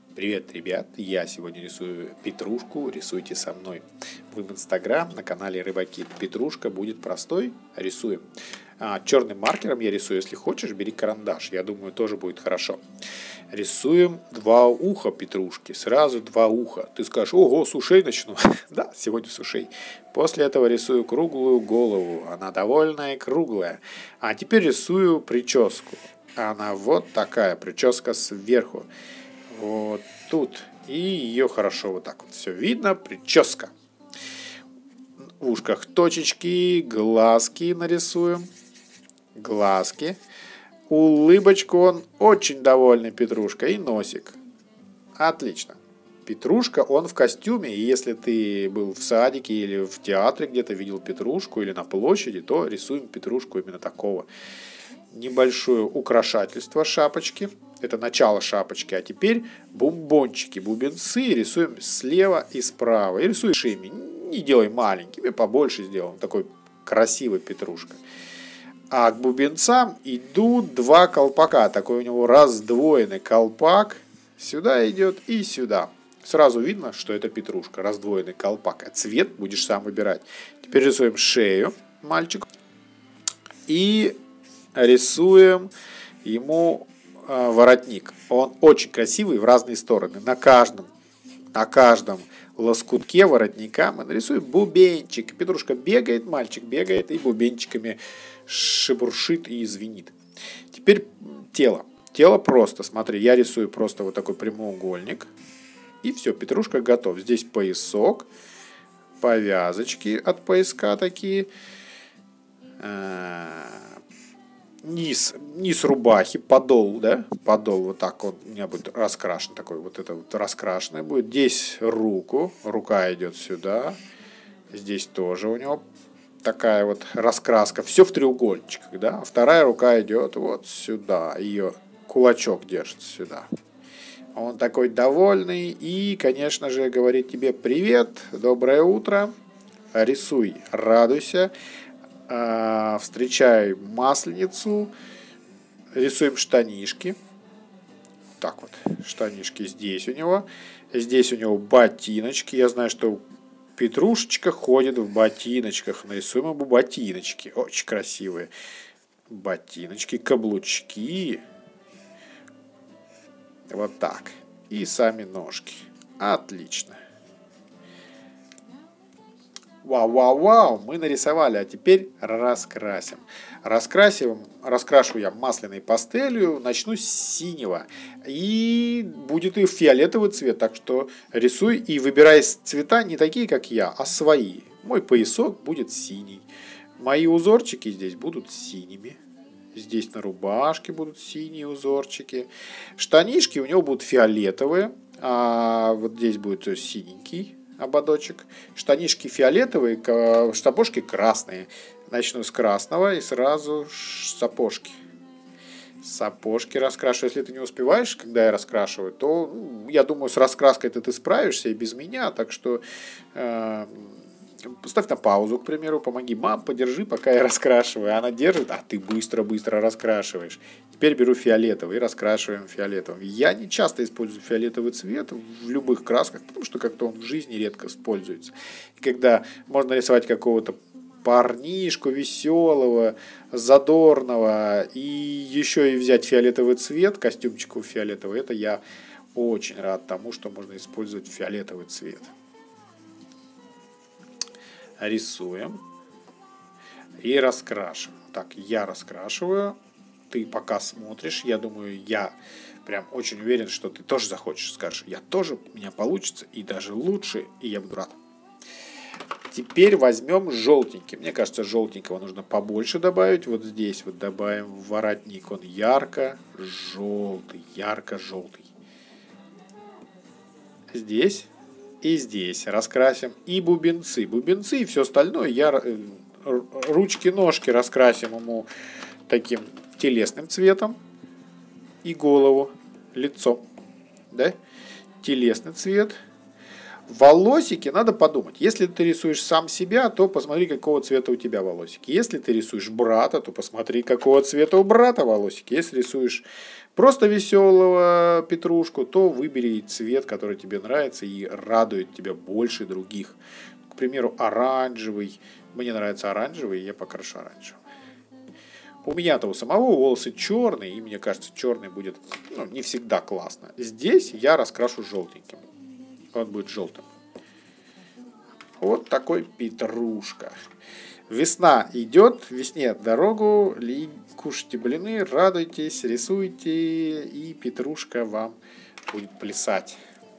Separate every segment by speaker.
Speaker 1: Привет, ребят! Я сегодня рисую петрушку. Рисуйте со мной в Инстаграм на канале Рыбаки. Петрушка будет простой. Рисуем. Черным маркером я рисую. Если хочешь, бери карандаш. Я думаю, тоже будет хорошо. Рисуем два уха петрушки. Сразу два уха. Ты скажешь, ого, с ушей начну. Да, сегодня с ушей. После этого рисую круглую голову. Она довольная и круглая. А теперь рисую прическу. Она вот такая. Прическа сверху. Вот тут. И ее хорошо вот так вот все видно. Прическа. В ушках точечки, глазки нарисуем. Глазки. Улыбочку, он очень довольный, Петрушка. И носик. Отлично. Петрушка, он в костюме. И если ты был в садике или в театре где-то видел Петрушку или на площади, то рисуем Петрушку именно такого. Небольшое украшательство шапочки. Это начало шапочки. А теперь бомбончики, бубенцы рисуем слева и справа. И рисуем шими. Не делай маленькими, побольше сделаем. Такой красивый Петрушка. А к бубенцам идут два колпака. Такой у него раздвоенный колпак. Сюда идет и сюда. Сразу видно, что это Петрушка. Раздвоенный колпак. А цвет будешь сам выбирать. Теперь рисуем шею мальчику. И рисуем ему воротник. Он очень красивый в разные стороны. На каждом лоскутке воротника мы нарисуем бубенчик. Петрушка бегает, мальчик бегает и бубенчиками шебуршит и звенит. Теперь тело. Тело просто, смотри, я рисую просто вот такой прямоугольник. И все, Петрушка готов. Здесь поясок, повязочки от пояска такие. Низ рубахи, подол, да, подол вот так вот у меня будет раскрашен, такой вот это вот раскрашенное будет. Здесь рука идет сюда, здесь тоже у него такая вот раскраска, все в треугольничках, да, вторая рука идет вот сюда, ее кулачок держится сюда. Он такой довольный и, конечно же, говорит тебе привет, доброе утро, рисуй, радуйся. Встречаем Масленицу, рисуем штанишки. Так вот, штанишки здесь у него. Здесь у него ботиночки. Я знаю, что Петрушечка ходит в ботиночках. Нарисуем ему ботиночки. Очень красивые. Ботиночки, каблучки. Вот так. И сами ножки. Отлично. Вау, мы нарисовали, а теперь раскрасим. Раскрашу я масляной пастелью, начну с синего. И будет и фиолетовый цвет, так что рисуй и выбирай цвета не такие, как я, а свои. Мой поясок будет синий. Мои узорчики здесь будут синими. Здесь на рубашке будут синие узорчики. Штанишки у него будут фиолетовые, а вот здесь будет синенький ободочек. Штанишки фиолетовые, сапожки красные. Начну с красного и сразу сапожки. Сапожки раскрашу. Если ты не успеваешь, когда я раскрашиваю, то я думаю, с раскраской ты справишься и без меня. Так что ставь на паузу, к примеру, помоги. Мам, подержи, пока я раскрашиваю. Она держит, а ты быстро-быстро раскрашиваешь. Теперь беру фиолетовый и раскрашиваем фиолетовым. Я не часто использую фиолетовый цвет в любых красках, потому что как-то он в жизни редко используется. И когда можно рисовать какого-то парнишку веселого, задорного, и еще и взять фиолетовый цвет, костюмчику фиолетовый, это я очень рад тому, что можно использовать фиолетовый цвет. Рисуем и раскрашиваем. Так, я раскрашиваю, ты пока смотришь, я думаю, я прям очень уверен, что ты тоже захочешь, скажешь, я тоже, у меня получится, и даже лучше, и я буду рад. Теперь возьмем желтенький. Мне кажется, желтенького нужно побольше добавить. Вот здесь вот добавим воротник, он ярко-желтый, ярко-желтый. Здесь. И здесь раскрасим и бубенцы. Бубенцы и все остальное. Ручки-ножки раскрасим ему таким телесным цветом. И голову, лицо. Да? Телесный цвет. Волосики надо подумать. Если ты рисуешь сам себя, то посмотри, какого цвета у тебя волосики. Если ты рисуешь брата, то посмотри, какого цвета у брата волосики. Если рисуешь просто веселого Петрушку, то выбери цвет, который тебе нравится и радует тебя больше других. К примеру, оранжевый. Мне нравится оранжевый, я покрашу оранжевым. У меня-то у самого волосы черные, и мне кажется, черный будет не всегда классно. Здесь я раскрашу желтеньким. Он будет желтым. Вот такой Петрушка. Весна идет, весне дорогу, кушайте блины, радуйтесь, рисуйте, и Петрушка вам будет плясать.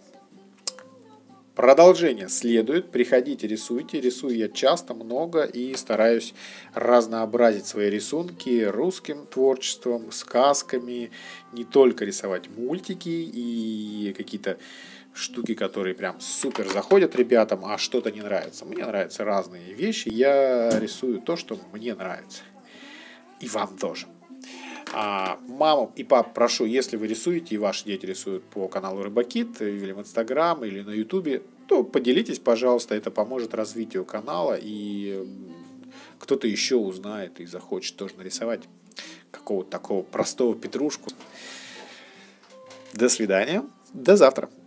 Speaker 1: Продолжение следует. Приходите, рисуйте. Рисую я часто, много и стараюсь разнообразить свои рисунки русским творчеством, сказками. Не только рисовать мультики и какие-то штуки, которые прям супер заходят ребятам, а что-то не нравится. Мне нравятся разные вещи. Я рисую то, что мне нравится. И вам тоже. Маму и пап прошу, если вы рисуете, и ваши дети рисуют по каналу Рыбакит, или в Инстаграм, или на Ютубе, то поделитесь, пожалуйста, это поможет развитию канала, и кто-то еще узнает и захочет тоже нарисовать какого-то такого простого Петрушку. До свидания, до завтра.